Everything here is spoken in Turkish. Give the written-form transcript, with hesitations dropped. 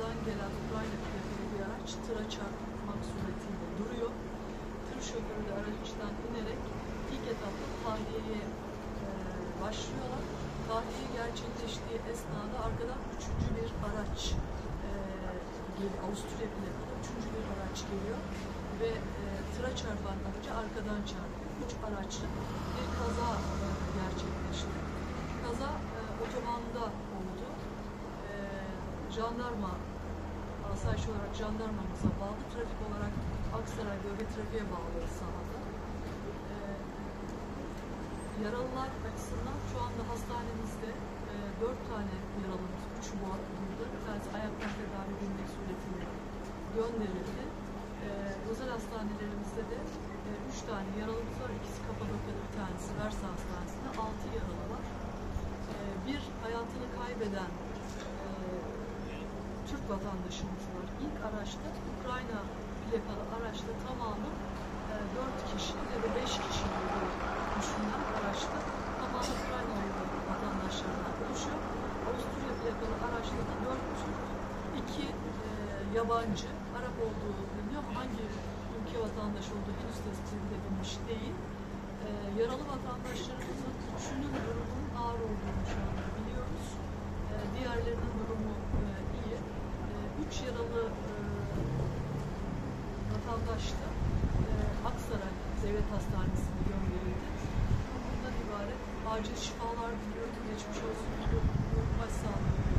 Rusya'dan gelen Ukrayna plakalı bir araç tıra çarpmak suretiyle duruyor. Tır şoförü de araçtan inerek ilk etapta tahliyeye başlıyorlar. Tahliye gerçekleştiği esnada arkadan üçüncü bir araç geliyor. Avusturya plakalı üçüncü bir araç geliyor ve tıra çarpan aracı arkadan çarpıyor. Üç araçlı bir kaza gerçekleşti. Kaza otobanda oldu. Jandarma, asayiş olarak jandarmamıza bağlı, trafik olarak Aksaray Bölge Trafiğe bağlı sahada. Yaralılar açısından şu anda hastanemizde 4 tane yaralımız, 3'ü burada, bir tanesi ayaktan tedavi edilmek suretiyle gönderildi. Özel hastanelerimizde de 3 tane yaralımız var, ikisi Kapadokya'da, bir tanesi Versa Hastanesi'nde, 6 yaralı var. Bir hayatını kaybeden Türk vatandaşımız var. İlk araçta, Ukrayna plakalı araçta tamamı 4 kişi ya da 5 kişi olduğu düşünülen araçta tamamı Ukraynalı vatandaşlarından oluşuyor. Avusturya plakalı araçta da 4 Türk, 2 yabancı, Arap olduğu biliniyor ama hangi ülke vatandaşı olduğu henüz tespit edilmiş değil. Yaralı vatandaşlarımızın üçünün durumunun ağır olduğunu şu anda biliyoruz. Diğerlerinin durumu iyi. 3 yaralı vatandaş da Aksaray Devlet Hastanesi'ne gönderildi. Bundan ibaret acil şifalar diliyorum. Geçmiş olsun. Başsağlığı.